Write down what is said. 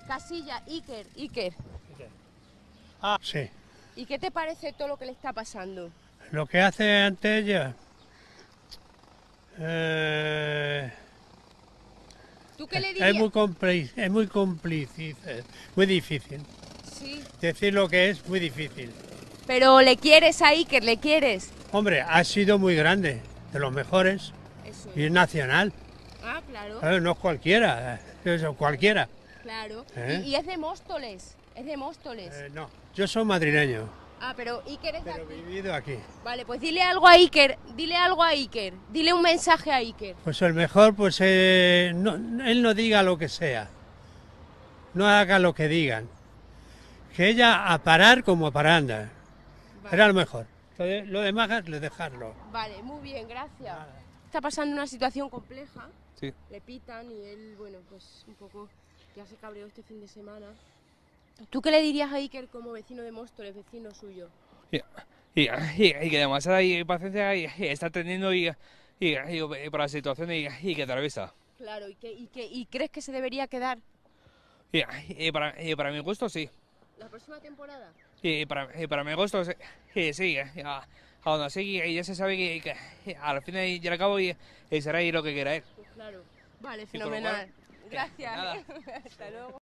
Casilla, Iker. Ah, sí. ¿Y qué te parece todo lo que le está pasando? Lo que hace ante ella ¿Tú qué le es dirías? muy cómplice, muy difícil. Sí. Decir lo que es muy difícil. Pero le quieres a Iker, le quieres. Hombre, ha sido muy grande, de los mejores, Eso y es. es nacional. Ah, claro, No es cualquiera, eso, cualquiera. claro. ¿Eh? Y es de Móstoles, es de Móstoles. No, yo soy madrileño, Ah, pero Iker es de pero aquí. he vivido aquí. Vale, pues dile algo a Iker, dile un mensaje a Iker. Pues el mejor, pues él no diga lo que sea, no haga lo que digan. Que ella a parar como paranda, era lo mejor. Entonces, lo demás es dejarlo. Vale, muy bien, gracias. Está pasando una situación compleja. Sí. Le pitan y él, bueno, pues un poco ya se cabreó este fin de semana. ¿Tú qué le dirías a Iker como vecino de Móstoles, vecino suyo? Y que demasiada paciencia está teniendo para la situación y que atraviesa. Claro, ¿y crees que se debería quedar Para mi gusto sí. la próxima temporada? Para mi gusto sí. Aún así ya se sabe que al fin y al cabo será ahí lo que quiera él. Pues claro. Vale, Y con lo cual, fenomenal. Gracias. nada. Hasta luego.